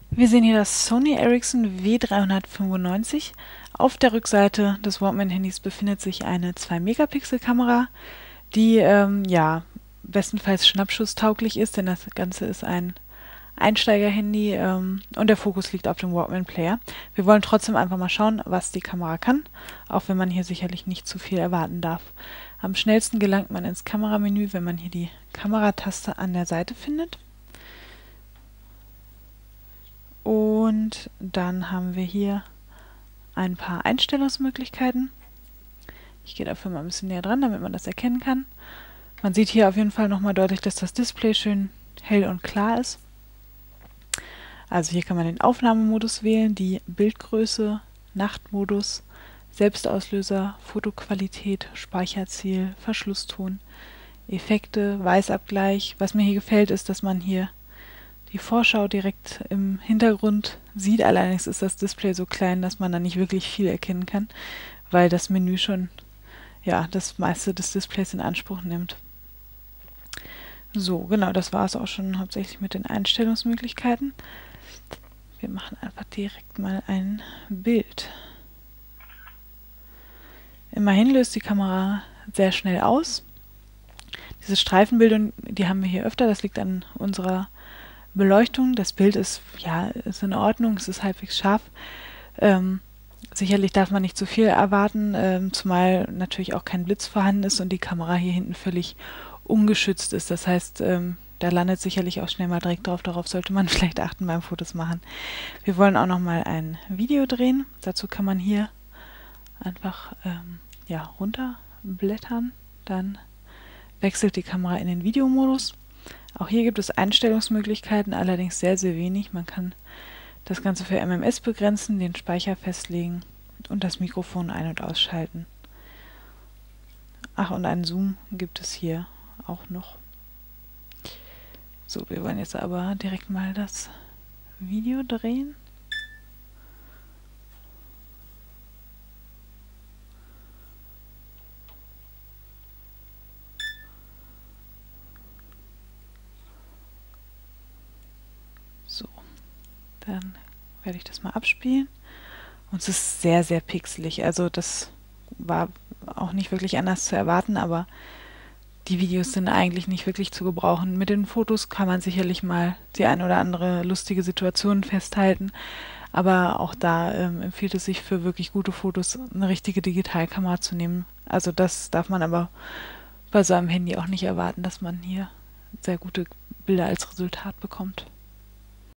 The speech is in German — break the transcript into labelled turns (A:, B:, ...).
A: Wir sehen hier das Sony Ericsson W395. Auf der Rückseite des Walkman-Handys befindet sich eine 2-Megapixel-Kamera, die ja bestenfalls schnappschusstauglich ist, denn das Ganze ist ein Einsteiger-Handy und der Fokus liegt auf dem Walkman-Player. Wir wollen trotzdem einfach mal schauen, was die Kamera kann, auch wenn man hier sicherlich nicht zu viel erwarten darf. Am schnellsten gelangt man ins Kameramenü, wenn man hier die Kamerataste an der Seite findet. Und dann haben wir hier ein paar Einstellungsmöglichkeiten. Ich gehe dafür mal ein bisschen näher dran, damit man das erkennen kann. Man sieht hier auf jeden Fall nochmal deutlich, dass das Display schön hell und klar ist. Also hier kann man den Aufnahmemodus wählen, die Bildgröße, Nachtmodus, Selbstauslöser, Fotoqualität, Speicherziel, Verschlusston, Effekte, Weißabgleich. Was mir hier gefällt, ist, dass man hier die Vorschau direkt im Hintergrund sieht. Allerdings ist das Display so klein, dass man da nicht wirklich viel erkennen kann, weil das Menü schon das meiste des Displays in Anspruch nimmt. So, genau, das war es auch schon hauptsächlich mit den Einstellungsmöglichkeiten. Wir machen einfach direkt mal ein Bild. Immerhin löst die Kamera sehr schnell aus. Diese Streifenbildung, die haben wir hier öfter, das liegt an unserer Beleuchtung. Das Bild ist in Ordnung, es ist halbwegs scharf. Sicherlich darf man nicht zu viel erwarten, zumal natürlich auch kein Blitz vorhanden ist und die Kamera hier hinten völlig ungeschützt ist. Das heißt, da landet sicherlich auch schnell mal direkt drauf. Darauf sollte man vielleicht achten beim Fotos machen. Wir wollen auch noch mal ein Video drehen. Dazu kann man hier einfach runterblättern. Dann wechselt die Kamera in den Videomodus. Auch hier gibt es Einstellungsmöglichkeiten, allerdings sehr, sehr wenig. Man kann das Ganze für MMS begrenzen, den Speicher festlegen und das Mikrofon ein- und ausschalten. Ach, und einen Zoom gibt es hier auch noch. So, wir wollen jetzt aber direkt mal das Video drehen. So, dann werde ich das mal abspielen. Und es ist sehr, sehr pixelig. Also das war auch nicht wirklich anders zu erwarten, aber die Videos sind eigentlich nicht wirklich zu gebrauchen. Mit den Fotos kann man sicherlich mal die ein oder andere lustige Situation festhalten, aber auch da empfiehlt es sich für wirklich gute Fotos eine richtige Digitalkamera zu nehmen. Also das darf man aber bei so einem Handy auch nicht erwarten, dass man hier sehr gute Bilder als Resultat bekommt.